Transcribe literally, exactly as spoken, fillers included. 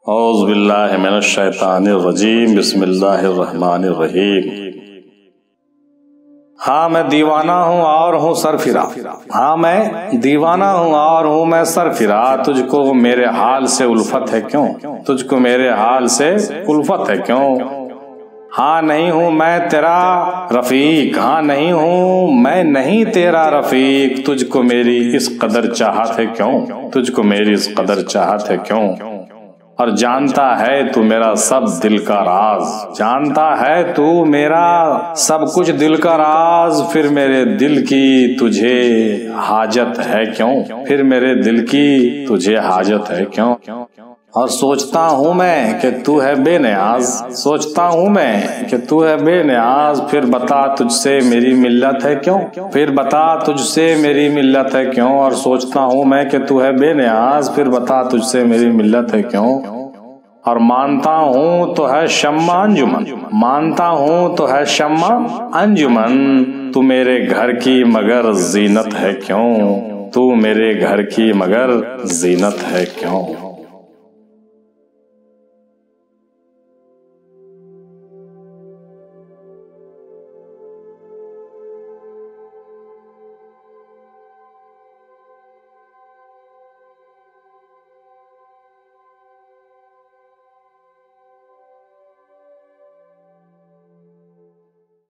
औज़ु बिल्लाहि मिनश शैतानिर रजीम बिस्मिल्लाहिर रहमानिर रहीम। हाँ मैं दीवाना हूँ और हूँ सरफिरा, हाँ मैं दीवाना हूँ और हूँ मैं सरफिरा। तुझको मेरे हाल से उल्फत है क्यों, तुझको मेरे हाल से उल्फत है क्यों। हाँ नहीं हूँ मैं तेरा रफीक, हाँ नहीं हूँ मैं नहीं तेरा रफीक। तुझको मेरी इस कदर चाहत है क्यों, तुझको मेरी इस कदर चाहत है क्यों। और जानता है तू मेरा सब दिल का राज, जानता है तू मेरा सब कुछ दिल का राज। फिर मेरे दिल की तुझे हाजत है क्यों, फिर मेरे दिल की तुझे हाजत है क्यों। और सोचता हूँ मैं कि तू है बेनियाज, सोचता हूँ मैं कि तू है बेनियाज। फिर बता तुझसे मेरी मिल्लत है क्यों, फिर बता तुझसे मेरी मिल्लत है क्यों। और सोचता हूँ मैं कि तू है बेनियाज, फिर बता तुझसे मेरी मिल्लत है क्यों। और मानता हूँ तो है शम्मा अंजुमन, मानता हूँ तो है शम्मा अंजुमन। तू मेरे घर की मगर जीनत है क्यों, तू मेरे घर की मगर जीनत है क्यों।